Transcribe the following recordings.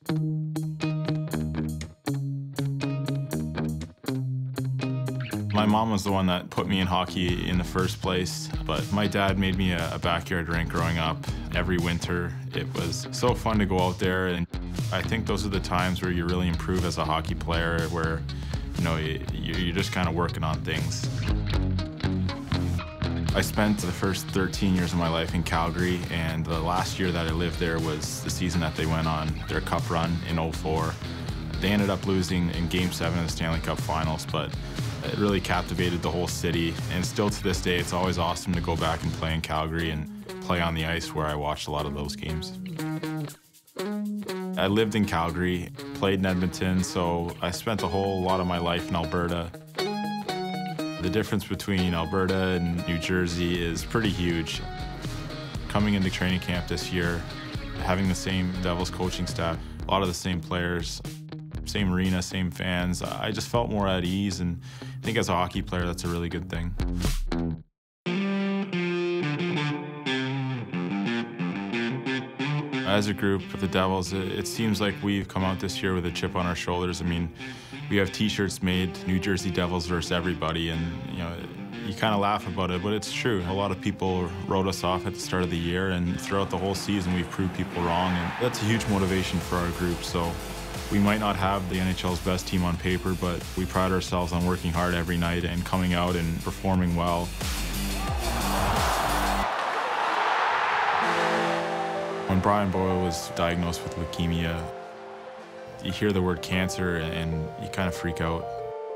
My mom was the one that put me in hockey in the first place, but my dad made me a backyard rink growing up every winter. It was so fun to go out there, and I think those are the times where you really improve as a hockey player, where you're just kind of working on things. I spent the first 13 years of my life in Calgary, and the last year that I lived there was the season that they went on their cup run in '04. They ended up losing in Game 7 of the Stanley Cup Finals, but it really captivated the whole city. And still to this day, it's always awesome to go back and play in Calgary and play on the ice where I watched a lot of those games. I lived in Calgary, played in Edmonton, so I spent a whole lot of my life in Alberta. The difference between Alberta and New Jersey is pretty huge. Coming into training camp this year, having the same Devils coaching staff, a lot of the same players, same arena, same fans, I just felt more at ease, and I think as a hockey player, that's a really good thing. As a group, the Devils, it seems like we've come out this year with a chip on our shoulders. I mean, we have T-shirts made, New Jersey Devils versus everybody, and you kind of laugh about it, but it's true. A lot of people wrote us off at the start of the year, and throughout the whole season, we've proved people wrong, and that's a huge motivation for our group. So we might not have the NHL's best team on paper, but we pride ourselves on working hard every night and coming out and performing well. When Brian Boyle was diagnosed with leukemia, you hear the word cancer and you kind of freak out.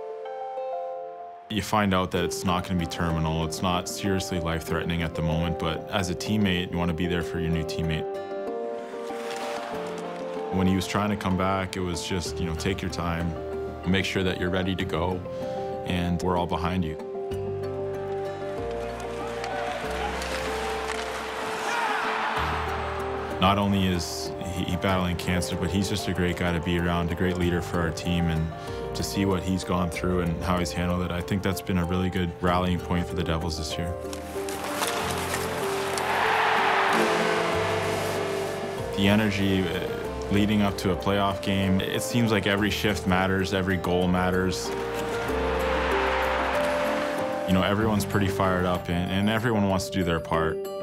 You find out that it's not going to be terminal, it's not seriously life-threatening at the moment, but as a teammate, you want to be there for your new teammate. When he was trying to come back, it was just, take your time, make sure that you're ready to go, and we're all behind you. Not only is he battling cancer, but he's just a great guy to be around, a great leader for our team, and to see what he's gone through and how he's handled it, I think that's been a really good rallying point for the Devils this year. The energy leading up to a playoff game, it seems like every shift matters, every goal matters. Everyone's pretty fired up, and everyone wants to do their part.